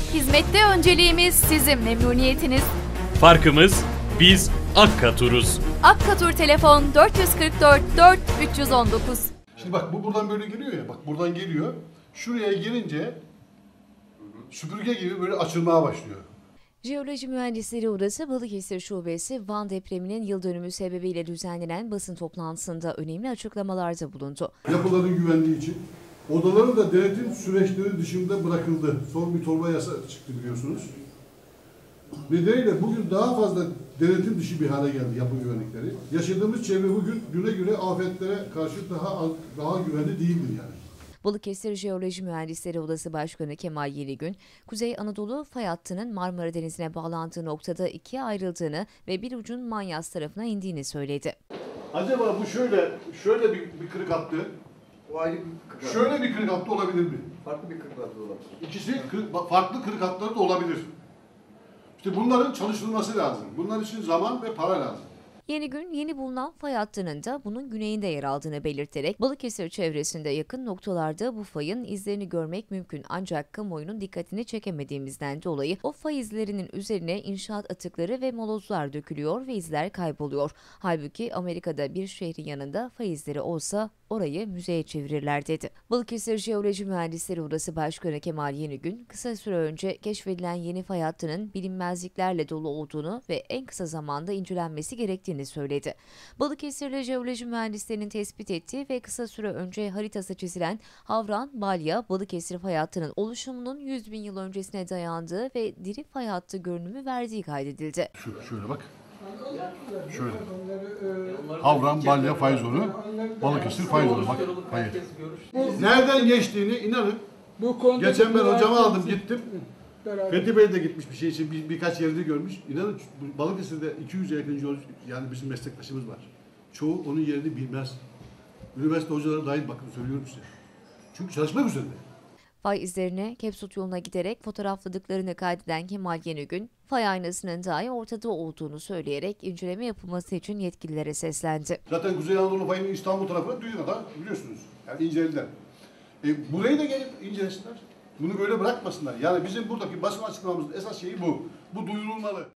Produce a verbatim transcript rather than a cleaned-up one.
Hizmette önceliğimiz sizin memnuniyetiniz. Farkımız biz Akkatur'uz. Akkatur telefon dört kırk dört dört üç on dokuz. Şimdi bak bu buradan böyle geliyor ya, bak buradan geliyor. Şuraya gelince süpürge gibi böyle açılmaya başlıyor. Jeoloji Mühendisleri Odası Balıkesir Şubesi Van depreminin yıl dönümü sebebiyle düzenlenen basın toplantısında önemli açıklamalarda bulundu. Yapıların güvenliği için odaların da denetim süreçleri dışında bırakıldı. Son bir torba yasa çıktı biliyorsunuz. Nedeniyle bugün daha fazla denetim dışı bir hale geldi yapı güvenlikleri. Yaşadığımız çevre bugün güne göre afetlere karşı daha daha güvenli değildir yani. Balıkesir Jeoloji Mühendisleri Odası Başkanı Kemal Yenigün, Kuzey Anadolu fay hattının Marmara Denizi'ne bağlandığı noktada ikiye ayrıldığını ve bir ucun Manyas tarafına indiğini söyledi. Acaba bu şöyle şöyle bir, bir kırık hattı, O ayrı bir kırık hattı. şöyle bir kırık hattı olabilir mi? Farklı bir kırık hattı olabilir. İkisi kırık, farklı kırık hatları da olabilir. İşte bunların çalışılması lazım. Bunlar için zaman ve para lazım. Yenigün, yeni bulunan fay hattının da bunun güneyinde yer aldığını belirterek, Balıkesir çevresinde yakın noktalarda bu fayın izlerini görmek mümkün ancak kamuoyunun dikkatini çekemediğimizden dolayı o fay izlerinin üzerine inşaat atıkları ve molozlar dökülüyor ve izler kayboluyor. Halbuki Amerika'da bir şehrin yanında fay izleri olsa orayı müzeye çevirirler dedi. Balıkesir Jeoloji Mühendisleri Odası Başkanı Kemal Yenigün, kısa süre önce keşfedilen yeni fay hattının bilinmezliklerle dolu olduğunu ve en kısa zamanda incelenmesi gerektiğini söyledi. Balıkesir'de jeoloji mühendislerinin tespit ettiği ve kısa süre önce haritası çizilen Havran-Balya Balıkesir fay hattının oluşumunun yüz bin yıl öncesine dayandığı ve diri fay hattı görünümü verdiği kaydedildi. Şu, şöyle bak. Şöyle. Havran, Balya fay zonu, Balıkesir fay zonu. Bak, hayır. Nereden geçtiğini inanın. Bu konuda geçen ben hocamı aldım gittim. Fethi Bey de gitmiş bir şey için bir, birkaç yerde görmüş. İnanın Balıkesir'de iki yüze yakın yol, yani bizim meslektaşımız var. Çoğu onun yerini bilmez. Üniversite hocaları dahil bakın söylüyorum size. Çünkü çalışmak üzerinde. Fay izlerine Kepsut yoluna giderek fotoğrafladıklarını kaydeden Kemal Yenigün, fay aynasının dahi ortada olduğunu söyleyerek inceleme yapılması için yetkililere seslendi. Zaten Kuzey Anadolu fayının İstanbul tarafına dünyada biliyorsunuz. Yani incelediler. E, burayı da gelip incelesinler. Bunu böyle bırakmasınlar. Yani bizim buradaki basın açıklamamızın esas şeyi bu. Bu duyurulmalı.